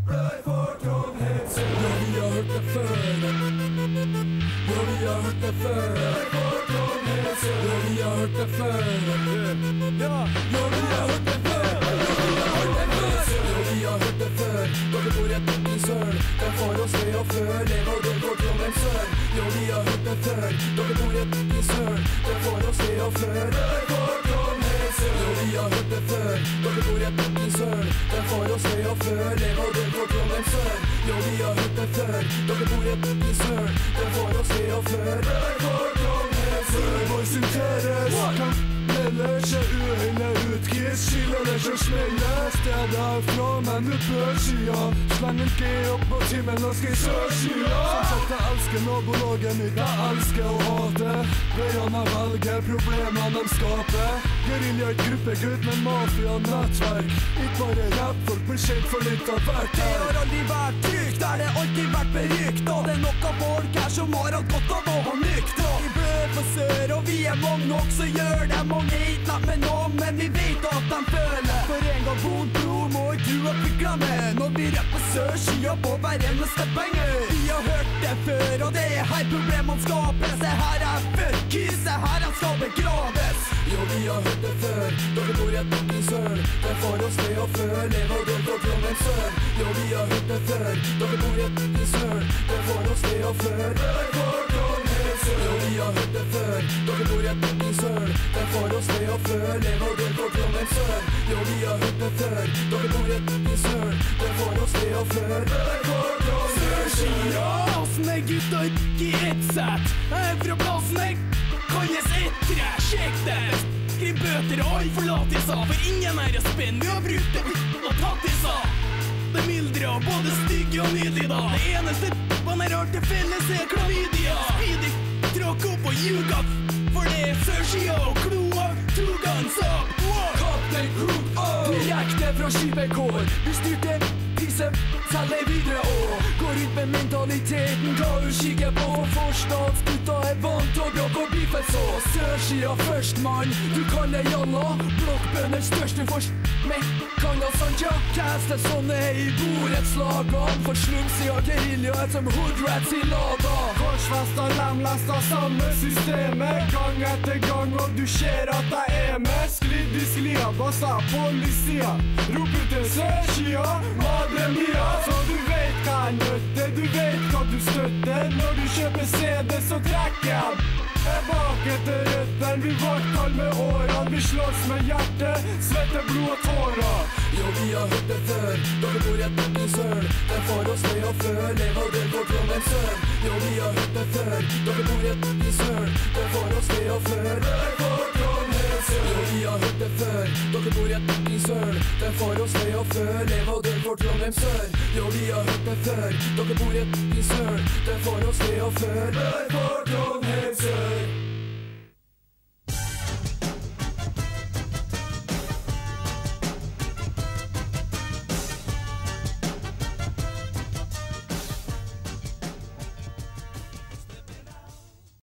Blør for Trondheim Sør. Ja, vi har hørt det før. Ja, vi har hørt det før. Blør for Trondheim Sør. Ja, vi har hørt det før. Ja, vi har hørt det før. Ja, vi har hørt det før. Dere bor rett opp i sør. Der får oss det og før. Lev og død for Trondheim Sør. Ja, vi har hørt det før. Dere bor rett opp i sør. Der får oss det og før. Blør for Trondheim Sør. Ja, vi har hørt det før. Dere bor rett opp i sør. Der får oss det og før. Lev og død for Trondheim Sør. Ja, vi har hørt det før. Dere bor rett opp i sør. Der får oss det og før. Blør for Trondheim Sør. Vår synteres kan ellers uøyne utkriss. Skiller som smeller stedet herfra, men ut børsida. Slang en G opp på timen og skal i sørsida. Som sagt, jeg elsker nabolaget mitt, jeg elsker å hate. Veiene jeg velger, problemene de skaper. Guerilla er gruppegutt med mafia-nettverk. Ikke bare rapp, folk blir kjent for litt av hvert. Det har aldri vært trygt, der det alltid vært berykt. Og det er nok av folk her som har hatt godt av å ha nykt. Vi blør for sør, og vi er mange nok, så gjør det mange ikke lett med noe. Men vi vet at de føler. For en gang god blod må ikke du at vi glemmer. Når vi rapper sørsida på hver eneste penger. Vi har hørt det før, og det er her problemene skapes. Det her er før kiss, det her han skal begraves. Jo, vi har hørt det før. Dere bor rett opp i sør. Der får oss det og før. Lev og død for Trondheim Sør. Jo, vi har hørt det før. Dere bor rett opp i sør. Der får oss det og før. Blør for Trondheim Sør. Jo, vi har hørt det før. Dere bor rett opp i sør. Der får oss det og før. Lev og død for Trondheim Sør. Jo, vi har hørt det før. Dere bor rett opp i sør. Der får oss det og før. Blør for Trondheim Sør. Plassen er gutta ikke i ett sett. Jeg er fra plassen jeg kalles ettre. Sjekk det. Skriv bøter og all forlatelse. For ingen er å spenne. Vi har brukt det og tatt i seg. Det er mildre og både stygge og nydelige da. Det eneste man er rart til felles er klamydia. Speedy tråk opp og ljuga. For det er sørsida og kloa. Two guns up. Kaptein Hook up. Direkte fra skipekår. Vi styrte pisse, selger videre og går ut med mentaliteten. Hva du kikker på? Forstadsgutta er vant til å bråk og biffet så. Sørsida først, mann. Du kaller jalla. Blokkbønder størst, du får men kaller Sanja. Kaster sånne i borettslagene. For slumsida guerilla er som hoodrats i lada. Korsfesta, lemlesta, samme systemet. Gang etter gang, og du ser at jeg er med. Sklidd i sklia, bassa, policia. Rop ut til sørsida, madre mia. Så du vet hva jeg nøtter, du vet hva du støtter. Når du kjøper CD, så trekker jeg bak etter røtten. Vi vart kald med årene, vi slåss med hjertet. Svette, blod og tårer. Jo, vi har hørt det før. Dere bor rett opp i sør. Der får oss det og før. Lev og død for Trondheim Sør. Jo, vi har hørt det før. Dere bor rett opp i sør. Der får oss det og før. Blør for Trondheim Sør. Jo, vi har hørt det før. Dere bor rett opp i sør. Der får oss det og før. Lev og død for Trondheim Sør. Jo, vi har hørt det før. Dere bor rett opp i sør. Der får oss det og før. Blør for Trondheim Sør.